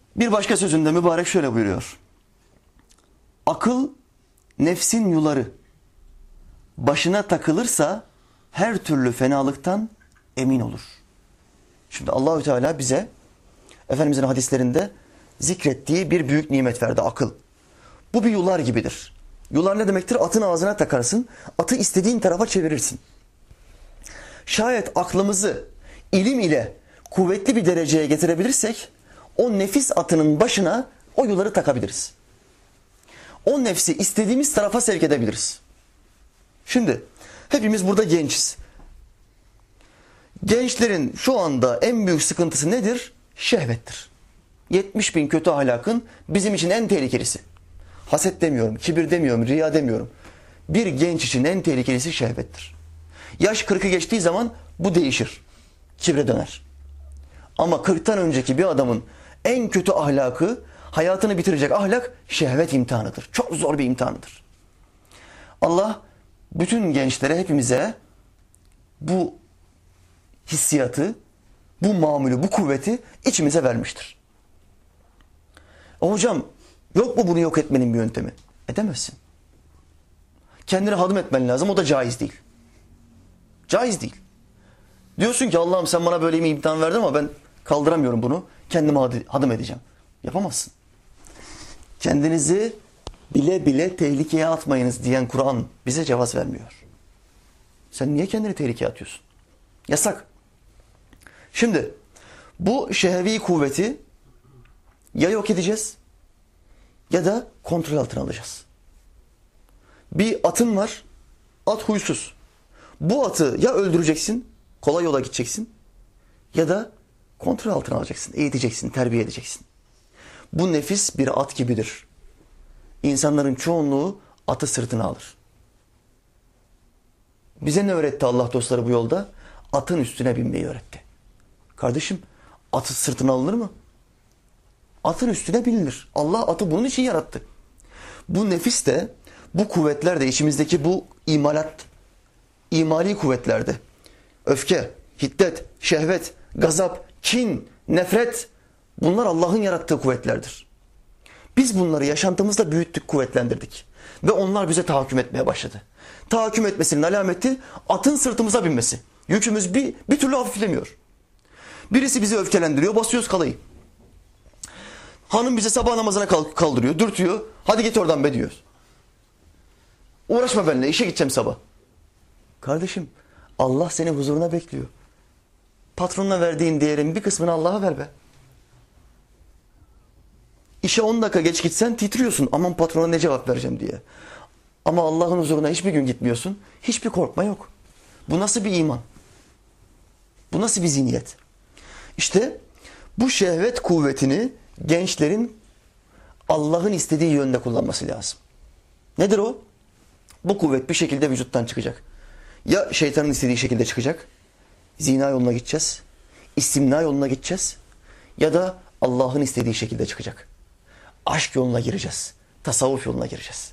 Bir başka sözünde mübarek şöyle buyuruyor. Akıl nefsin yuları. Başına takılırsa her türlü fenalıktan emin olur. Şimdi Allahü Teala bize Efendimizin hadislerinde zikrettiği bir büyük nimet verdi, akıl. Bu bir yular gibidir. Yular ne demektir? Atın ağzına takarsın, atı istediğin tarafa çevirirsin. Şayet aklımızı ilim ile kuvvetli bir dereceye getirebilirsek, o nefis atının başına o yuları takabiliriz. O nefsi istediğimiz tarafa sevk edebiliriz. Şimdi hepimiz burada gençiz. Gençlerin şu anda en büyük sıkıntısı nedir? Şehvettir. 70 bin kötü ahlakın bizim için en tehlikelisi. Haset demiyorum, kibir demiyorum, riya demiyorum. Bir genç için en tehlikelisi şehvettir. Yaş 40'ı geçtiği zaman bu değişir. Kibre döner. Ama 40'tan önceki bir adamın en kötü ahlakı, hayatını bitirecek ahlak şehvet imtihanıdır. Çok zor bir imtihanıdır. Allah bütün gençlere, hepimize bu hissiyatı, bu mamülü, bu kuvveti içimize vermiştir. Hocam yok mu bunu yok etmenin bir yöntemi? Edemezsin. Kendini hadım etmen lazım, o da caiz değil. Caiz değil. Diyorsun ki Allah'ım sen bana böyle bir imtihan verdin ama ben kaldıramıyorum bunu. Kendimi hadım edeceğim. Yapamazsın. Kendinizi bile bile tehlikeye atmayınız diyen Kur'an bize cevaz vermiyor. Sen niye kendini tehlikeye atıyorsun? Yasak. Şimdi bu şehvi kuvveti ya yok edeceğiz ya da kontrol altına alacağız. Bir atın var, at huysuz. Bu atı ya öldüreceksin, kolay yola gideceksin ya da kontrol altına alacaksın, eğiteceksin, terbiye edeceksin. Bu nefis bir at gibidir. İnsanların çoğunluğu atı sırtına alır. Bize ne öğretti Allah dostları bu yolda? Atın üstüne binmeyi öğretti. Kardeşim, atı sırtına alınır mı? Atın üstüne binilir. Allah atı bunun için yarattı. Bu nefis de, bu kuvvetler de, içimizdeki bu imali kuvvetlerde, öfke, hiddet, şehvet, gazap, kin, nefret, bunlar Allah'ın yarattığı kuvvetlerdir. Biz bunları yaşantımızda büyüttük, kuvvetlendirdik. Ve onlar bize tahakküm etmeye başladı. Tahakküm etmesinin alameti atın sırtımıza binmesi. Yükümüz bir türlü hafiflemiyor. Birisi bizi öfkelendiriyor, basıyoruz kalayı. Hanım bize sabah namazına kaldırıyor, dürtüyor. Hadi git oradan be diyor. Uğraşma benimle, işe gideceğim sabah. Kardeşim, Allah seni huzuruna bekliyor. Patronuna verdiğin değerin bir kısmını Allah'a ver be. İşe 10 dakika geç gitsen titriyorsun. Aman patrona ne cevap vereceğim diye. Ama Allah'ın huzuruna hiçbir gün gitmiyorsun. Hiçbir korkma yok. Bu nasıl bir iman? Bu nasıl bir zihniyet? İşte bu şehvet kuvvetini gençlerin Allah'ın istediği yönde kullanması lazım. Nedir o? Bu kuvvet bir şekilde vücuttan çıkacak. Ya şeytanın istediği şekilde çıkacak. Zina yoluna gideceğiz. İstimna yoluna gideceğiz. Ya da Allah'ın istediği şekilde çıkacak. Aşk yoluna gireceğiz. Tasavvuf yoluna gireceğiz.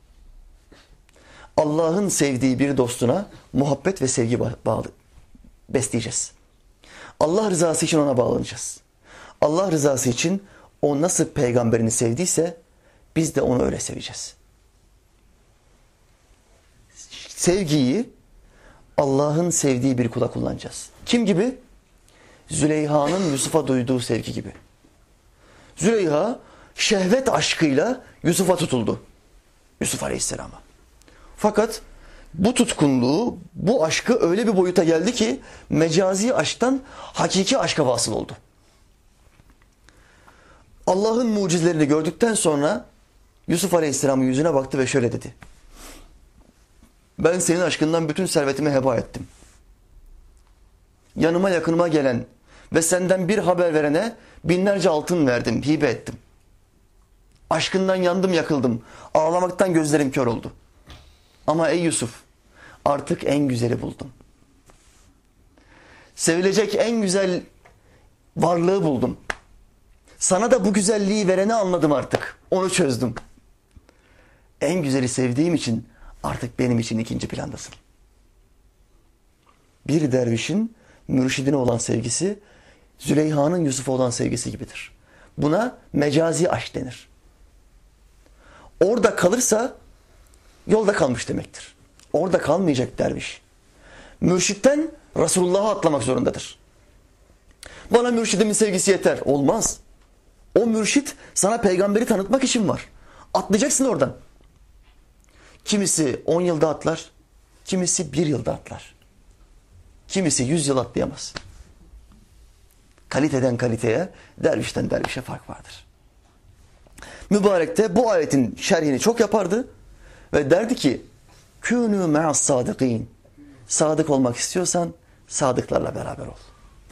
Allah'ın sevdiği bir dostuna muhabbet ve sevgi besleyeceğiz. Allah rızası için ona bağlanacağız. Allah rızası için o nasıl peygamberini sevdiyse biz de onu öyle seveceğiz. Sevgiyi Allah'ın sevdiği bir kula kullanacağız. Kim gibi? Züleyha'nın Yusuf'a duyduğu sevgi gibi. Züleyha şehvet aşkıyla Yusuf'a tutuldu. Yusuf Aleyhisselam'a. Fakat bu tutkunluğu, bu aşkı öyle bir boyuta geldi ki mecazi aşktan hakiki aşka vasıl oldu. Allah'ın mucizelerini gördükten sonra Yusuf Aleyhisselam'ın yüzüne baktı ve şöyle dedi. Ben senin aşkından bütün servetimi heba ettim. Yanıma yakınıma gelen ve senden bir haber verene binlerce altın verdim, hibe ettim. Aşkından yandım yakıldım, ağlamaktan gözlerim kör oldu. Ama ey Yusuf, artık en güzeli buldum. Sevilecek en güzel varlığı buldum. Sana da bu güzelliği vereni anladım artık. Onu çözdüm. En güzeli sevdiğim için artık benim için ikinci plandasın. Bir dervişin mürşidine olan sevgisi Züleyha'nın Yusuf'a olan sevgisi gibidir. Buna mecazi aşk denir. Orada kalırsa yolda kalmış demektir. Orada kalmayacak derviş. Mürşitten Resulullah'a atlamak zorundadır. Bana mürşidimin sevgisi yeter. Olmaz. O mürşit sana peygamberi tanıtmak için var. Atlayacaksın oradan. Kimisi 10 yılda atlar, kimisi 1 yılda atlar. Kimisi 100 yıl atlayamaz. Kaliteden kaliteye, dervişten dervişe fark vardır. Mübarek de bu ayetin şerhini çok yapardı ve derdi ki kûnû me'as sâdıkîn. Sadık olmak istiyorsan sadıklarla beraber ol.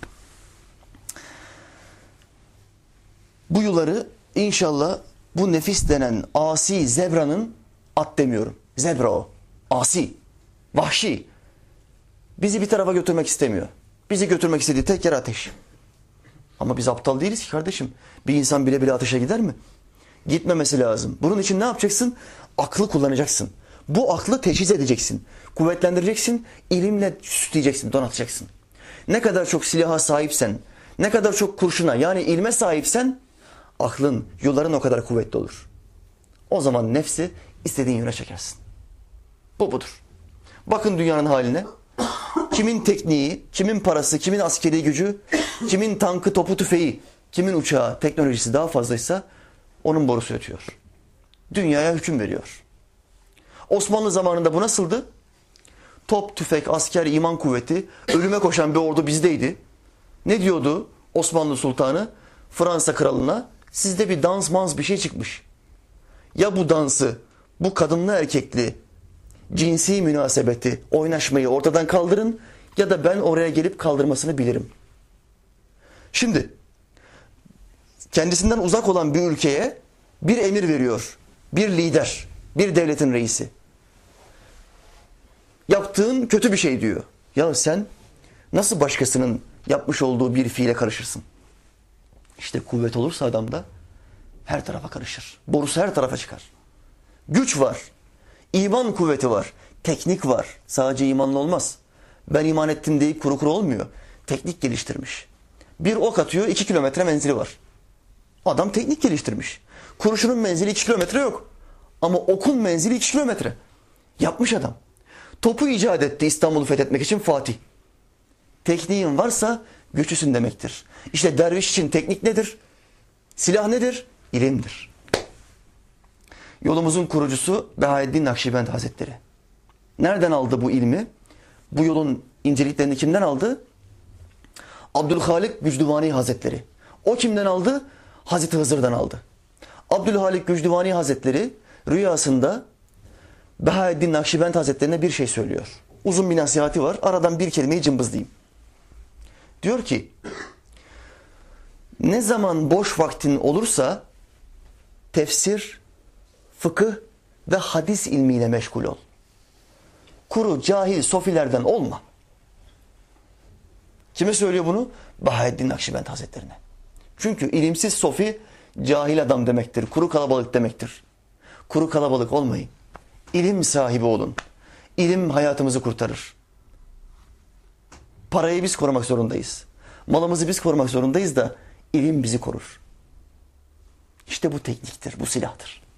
Bu yuları inşallah bu nefis denen asi zebranın, at demiyorum, zebra o, asi, vahşi, bizi bir tarafa götürmek istemiyor. Bizi götürmek istediği tek yer ateş. Ama biz aptal değiliz ki kardeşim. Bir insan bile bile ateşe gider mi? Gitmemesi lazım. Bunun için ne yapacaksın? Aklı kullanacaksın. Bu aklı teçhiz edeceksin. Kuvvetlendireceksin. İlimle süsleyeceksin, donatacaksın. Ne kadar çok silaha sahipsen, ne kadar çok kurşuna yani ilme sahipsen aklın, yolların o kadar kuvvetli olur. O zaman nefsi istediğin yöne çekersin. Bu budur. Bakın dünyanın haline. Kimin tekniği, kimin parası, kimin askeri gücü, kimin tankı, topu, tüfeği, kimin uçağı, teknolojisi daha fazlaysa onun borusu ötüyor. Dünyaya hüküm veriyor. Osmanlı zamanında bu nasıldı? Top, tüfek, asker, iman kuvveti, ölüme koşan bir ordu bizdeydi. Ne diyordu Osmanlı Sultanı? Fransa kralına, sizde bir dans mans bir şey çıkmış. Ya bu dansı, bu kadınlı erkekli, cinsi münasebeti, oynaşmayı ortadan kaldırın ya da ben oraya gelip kaldırmasını bilirim. Şimdi kendisinden uzak olan bir ülkeye bir emir veriyor. Bir lider, bir devletin reisi. Yaptığın kötü bir şey diyor. Ya sen nasıl başkasının yapmış olduğu bir fiile karışırsın? İşte kuvvet olursa adamda her tarafa karışır. Borusu her tarafa çıkar. Güç var. İman kuvveti var. Teknik var. Sadece imanla olmaz. Ben iman ettim deyip kuru kuru olmuyor. Teknik geliştirmiş. Bir ok atıyor 2 kilometre menzili var. Adam teknik geliştirmiş. Kurşunun menzili 2 kilometre yok. Ama okun menzili 2 kilometre. Yapmış adam. Topu icat etti İstanbul'u fethetmek için Fatih. Tekniğin varsa güçlüsün demektir. İşte derviş için teknik nedir? Silah nedir? İlimdir. Yolumuzun kurucusu Behaeddin Nakşibend Hazretleri. Nereden aldı bu ilmi? Bu yolun inceliklerini kimden aldı? Abdülhalik Gücdüvani Hazretleri. O kimden aldı? Hazreti Hızır'dan aldı. Abdülhalik Gücdüvani Hazretleri rüyasında Behaeddin Nakşibend Hazretlerine bir şey söylüyor. Uzun bir nasihati var. Aradan bir kelimeyi cımbızlayayım. Diyor ki, ne zaman boş vaktin olursa tefsir, fıkıh ve hadis ilmiyle meşgul ol. Kuru, cahil, sofilerden olma. Kime söylüyor bunu? Behaeddin Nakşibend Hazretlerine. Çünkü ilimsiz sofi, cahil adam demektir. Kuru kalabalık demektir. Kuru kalabalık olmayın. İlim sahibi olun. İlim hayatımızı kurtarır. Parayı biz korumak zorundayız. Malımızı biz korumak zorundayız da ilim bizi korur. İşte bu tekniktir, bu silahtır.